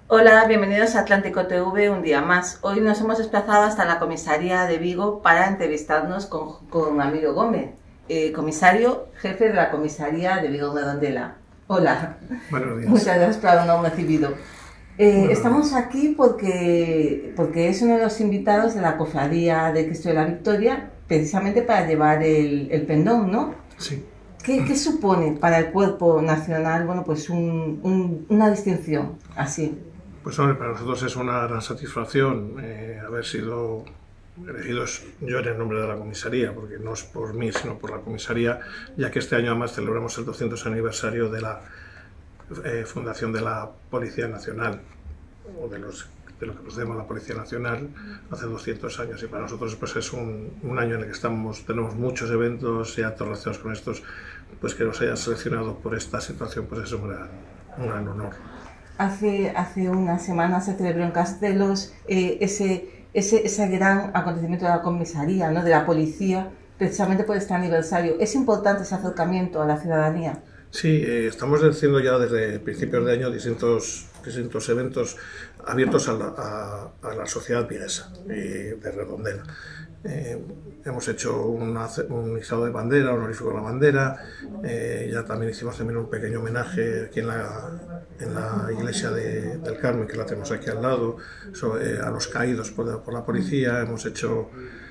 Hola, bienvenidos a Atlántico TV un día más. Hoy nos hemos desplazado hasta la comisaría de Vigo para entrevistarnos con Amiro Gómez, comisario jefe de la comisaría de Vigo Redondela. Hola. Buenos días. Muchas gracias por habernos recibido. Estamos aquí porque es uno de los invitados de la Cofradía de Cristo de la Victoria, precisamente para llevar el pendón, ¿no? Sí. ¿Qué supone para el cuerpo nacional, bueno, pues una distinción así? Pues hombre, para nosotros es una gran satisfacción haber sido elegidos yo en el nombre de la comisaría, porque no es por mí, sino por la comisaría, ya que este año además celebramos el 200 aniversario de la fundación de la Policía Nacional, o de lo que nos demos la Policía Nacional hace 200 años, y para nosotros pues es un año en el que tenemos muchos eventos y actos relacionados con estos, pues que nos hayan seleccionado por esta situación pues es un gran honor. Hace unas semanas se celebró en Castelos ese gran acontecimiento de la comisaría, ¿no? De la policía, precisamente por este aniversario. ¿Es importante ese acercamiento a la ciudadanía? Sí, estamos haciendo ya desde principios de año distintos eventos abiertos a la sociedad viguesa de Redondela. Hemos hecho un izado de bandera, honorífico de la bandera, ya también hicimos un pequeño homenaje aquí en la iglesia del Carmen, que la tenemos aquí al lado, a los caídos por la policía. Hemos hecho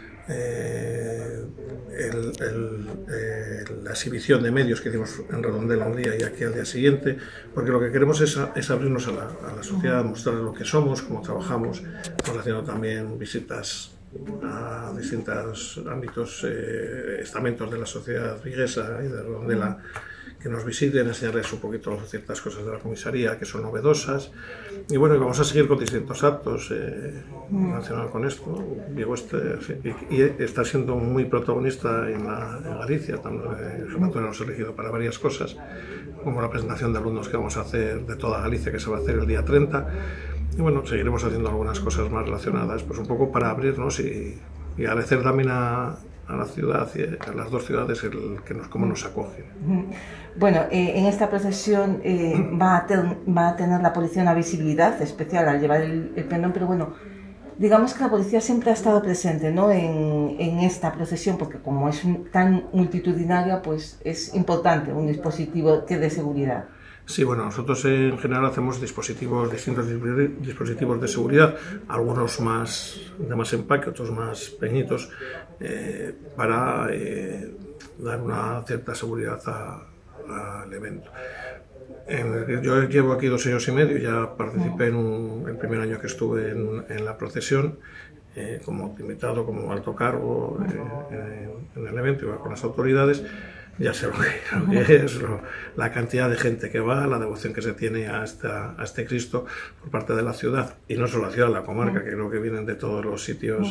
la exhibición de medios que hicimos en Redondela un día y aquí al día siguiente, porque lo que queremos es abrirnos a la sociedad, mostrarles lo que somos, cómo trabajamos. Estamos haciendo también visitas a distintos ámbitos, estamentos de la sociedad viguesa y de Redondela, que nos visiten, enseñarles un poquito ciertas cosas de la comisaría que son novedosas. Y bueno, vamos a seguir con distintos actos relacionados con esto. Vigo está siendo muy protagonista en Galicia, el nos hemos elegido para varias cosas, como la presentación de alumnos que vamos a hacer de toda Galicia, que se va a hacer el día 30. Y bueno, seguiremos haciendo algunas cosas más relacionadas, pues un poco para abrirnos y agradecer también a la ciudad y a las dos ciudades cómo nos acogen. Bueno, en esta procesión va a tener la policía una visibilidad especial al llevar el pendón, pero bueno, digamos que la policía siempre ha estado presente, ¿no? en esta procesión, porque como es tan multitudinaria, pues es importante un dispositivo que dé seguridad. Sí, bueno, nosotros en general hacemos distintos dispositivos de seguridad, algunos de más empaque, otros más pequeñitos, para dar una cierta seguridad al evento. Yo llevo aquí 2 años y medio, ya participé el primer año que estuve en la procesión, como invitado, como alto cargo en el evento, iba con las autoridades. Ya sé lo que es, la cantidad de gente que va, la devoción que se tiene a este Cristo por parte de la ciudad, y no solo la ciudad, la comarca, que creo que vienen de todos los sitios,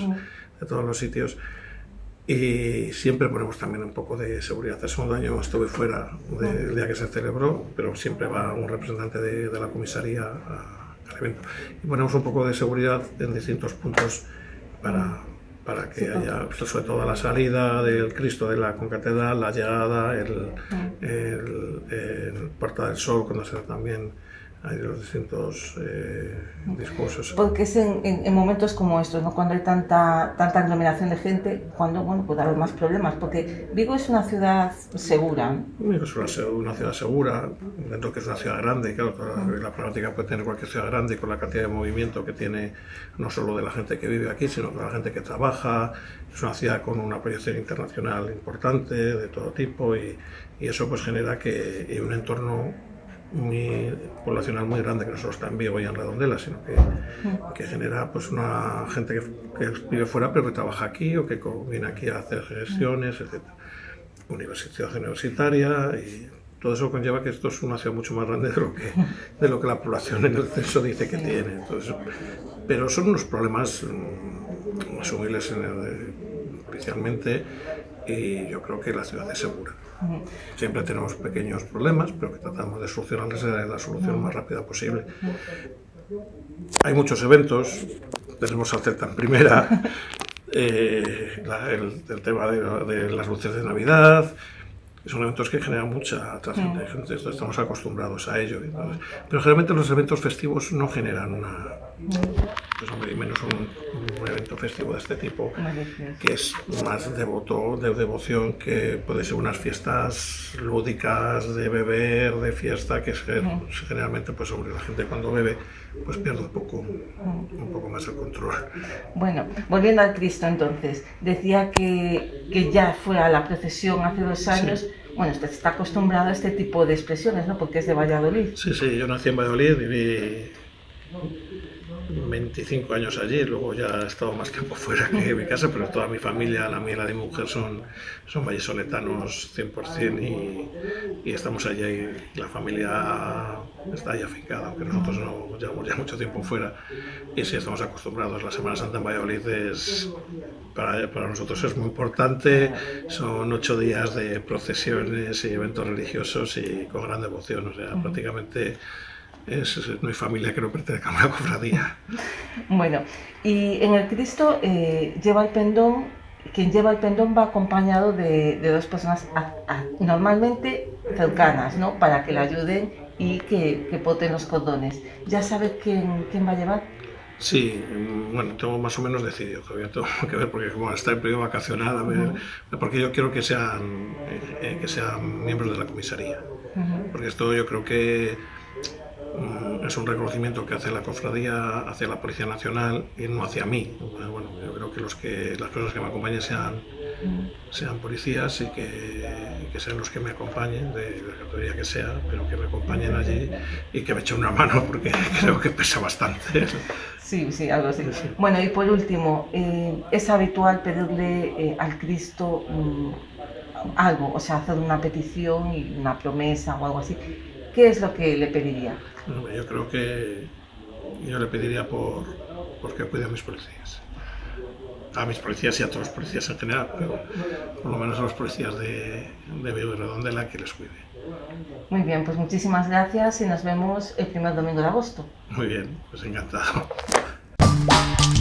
y siempre ponemos también un poco de seguridad. El segundo año estuve fuera del día que se celebró, pero siempre va un representante de la comisaría al evento, y ponemos un poco de seguridad en distintos puntos para que haya, sobre todo la salida del Cristo de la concatedral, la llegada, el Puerta del Sol, cuando se da también hay los distintos discursos. Porque es en momentos como estos, ¿no? Cuando hay tanta aglomeración de gente, cuando puede haber más problemas, porque Vigo es una ciudad segura. Vigo es una ciudad segura, dentro que es una ciudad grande, y claro, la problemática puede tener cualquier ciudad grande, con la cantidad de movimiento que tiene, no solo de la gente que vive aquí, sino de la gente que trabaja. Es una ciudad con una proyección internacional importante, de todo tipo, y eso pues genera que un entorno poblacional muy grande, que no solo está en Vigo y en Redondela, sino que genera pues una gente que vive fuera pero que trabaja aquí o que viene aquí a hacer gestiones, etc. Universidad universitaria, y todo eso conlleva que esto es una ciudad mucho más grande de lo que la población en el censo dice que tiene. Entonces, pero son unos problemas asumibles especialmente, y yo creo que la ciudad es segura. Siempre tenemos pequeños problemas, pero que tratamos de solucionarles de la solución más rápida posible. Hay muchos eventos, tenemos al Celta en primera, el tema de las luces de Navidad, son eventos que generan mucha trascendencia, estamos acostumbrados a ello. Pero generalmente los eventos festivos no generan pues hombre, y menos un evento festivo de este tipo, que es más de devoción, que puede ser unas fiestas lúdicas, de beber, de fiesta, que generalmente pues hombre, la gente cuando bebe pues pierde un poco más el control. Bueno, volviendo al Cristo entonces, decía que ya fue a la procesión hace 2 años. Sí. Bueno, usted está acostumbrado a este tipo de expresiones, ¿no? Porque es de Valladolid. Sí, yo nací en Valladolid, viví 25 años allí, luego ya he estado más tiempo fuera que en mi casa, pero toda mi familia, la mía y la de mi mujer, son vallisoletanos 100% y estamos allí y la familia está ahí afincada, aunque nosotros no llevamos ya mucho tiempo fuera y sí estamos acostumbrados. La Semana Santa en Valladolid para nosotros es muy importante, son 8 días de procesiones y eventos religiosos y con gran devoción, o sea, prácticamente no hay familia que no pertenezca a una cofradía. Bueno, y en el Cristo lleva el pendón, quien lleva el pendón va acompañado de 2 personas normalmente cercanas, ¿no? Para que le ayuden y que poten los cordones. ¿Ya sabe quién va a llevar? Sí, bueno, tengo más o menos decidido, todavía tengo que ver, porque como está en periodo vacacional, a ver, porque yo quiero que sean miembros de la comisaría, porque esto yo creo que es un reconocimiento que hace la cofradía hacia la Policía Nacional y no hacia mí. Bueno, yo creo que las personas que me acompañen sean policías y que sean los que me acompañen, de la categoría que sea, pero que me acompañen allí y que me echen una mano, porque creo que pesa bastante. Sí, algo así. Sí. Bueno, y por último, ¿es habitual pedirle al Cristo algo? O sea, hacer una petición y una promesa o algo así. ¿Qué es lo que le pediría? Yo creo que yo le pediría porque cuide a mis policías. A mis policías y a todos los policías en general, pero por lo menos a los policías de Vigo y Redondela, que les cuide. Muy bien, pues muchísimas gracias y nos vemos el primer domingo de agosto. Muy bien, pues encantado.